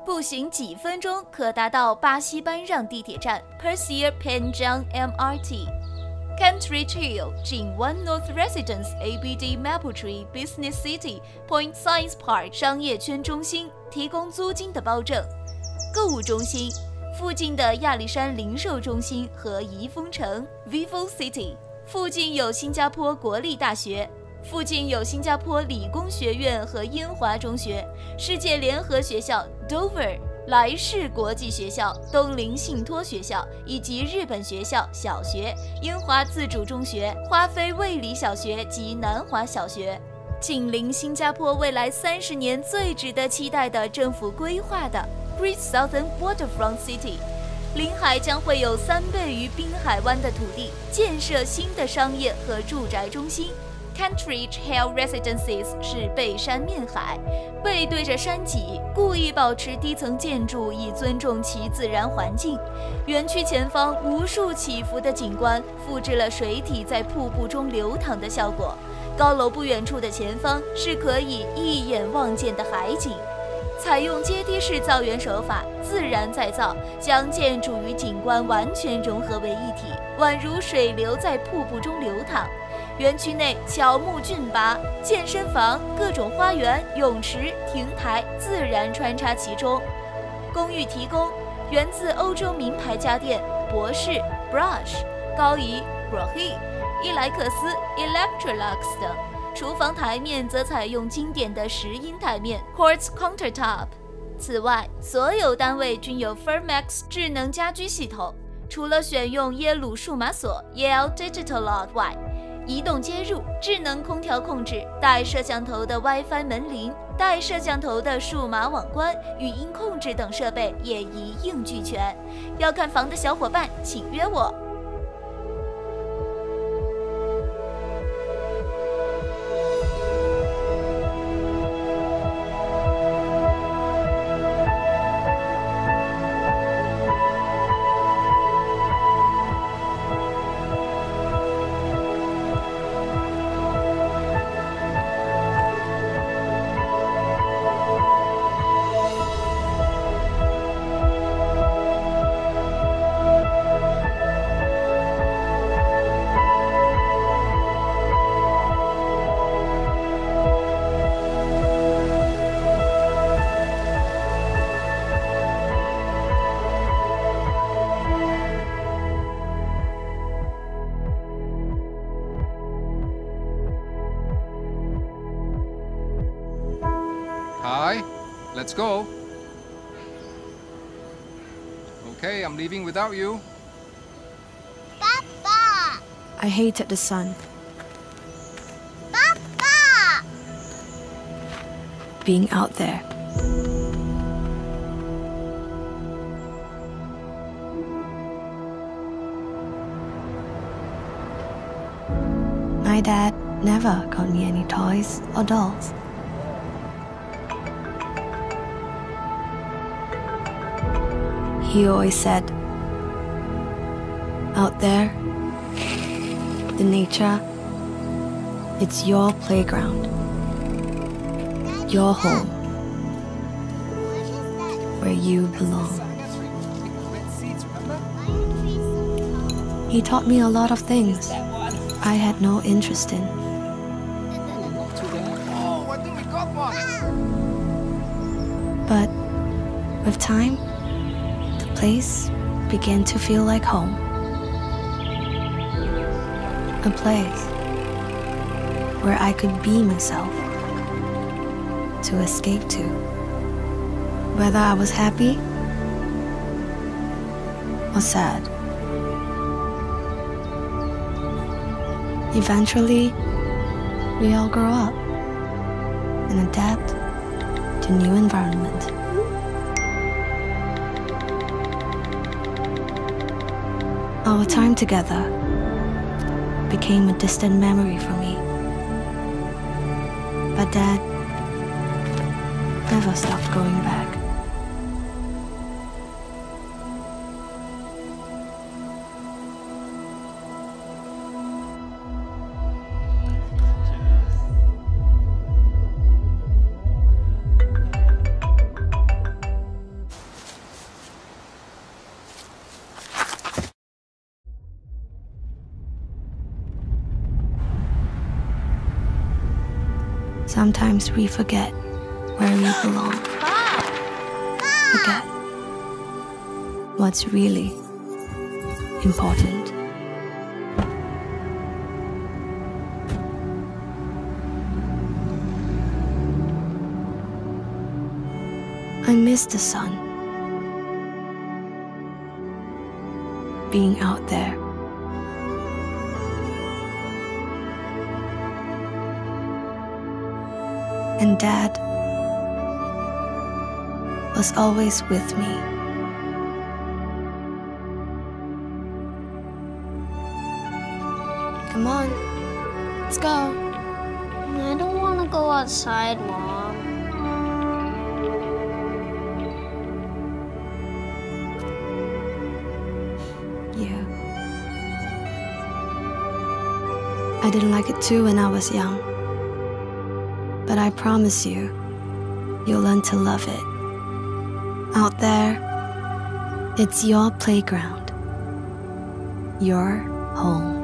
步行几分钟可达到巴西班让地铁站 Perseer Panjang MRT。Kentridge Hill 近 One North Residence ABD Mapletree Business City Point Science Park 商业圈中心提供租金的保证。购物中心附近的亚历山零售中心和怡丰城 Vivo City 附近有新加坡国立大学。附近有新加坡理工学院和英华中学、世界联合学校 Dover、莱士国际学校、东林信托学校以及日本学校小学、英华自主中学、花飞卫理小学及南华小学。紧邻新加坡未来30年最值得期待的政府规划的 Great Southern Waterfront City， 临海将会有3倍于滨海湾的土地建设新的商业和住宅中心。Kentridge Hill Residences 是背山面海，背对着山脊，故意保持低层建筑以尊重其自然环境。园区前方无数起伏的景观复制了水体在瀑布中流淌的效果。高楼不远处的前方是可以一眼望见的海景。采用阶梯式造园手法，自然再造，将建筑与景观完全融合为一体，宛如水流在瀑布中流淌。园区内乔木峻拔，健身房、各种花园、泳池、亭台自然穿插其中。公寓提供源自欧洲名牌家电博士、Brush、高怡、Brohe、伊莱克斯、Electrolux 等。厨房台面则采用经典的石英台面 Quartz Countertop。此外，所有单位均有 Fermax 智能家居系统，除了选用耶鲁数码锁 Yale Digital Lock 外，移动接入、智能空调控制、带摄像头的 WiFi 门铃、带摄像头的数码网关、语音控制等设备也一应俱全。要看房的小伙伴，请约我。 Hi, let's go. Okay, I'm leaving without you. Papa! I hated the sun. Papa! Being out there. My dad never got me any toys or dolls. He always said, out there, the nature, it's your playground, your home, where you belong. He taught me a lot of things I had no interest in. Oh, I think we got one. But with time, the place began to feel like home. A place where I could be myself, to escape to. Whether I was happy or sad. Eventually, we all grow up and adapt to new environment. Our time together became a distant memory for me. But Dad never stopped going back. Sometimes we forget where we belong. Forget what's really important. I miss the sun. Being out there. And Dad was always with me. Come on, let's go. I don't want to go outside, Mom. Yeah. I didn't like it too when I was young. But I promise you, you'll learn to love it. Out there, it's your playground, your home.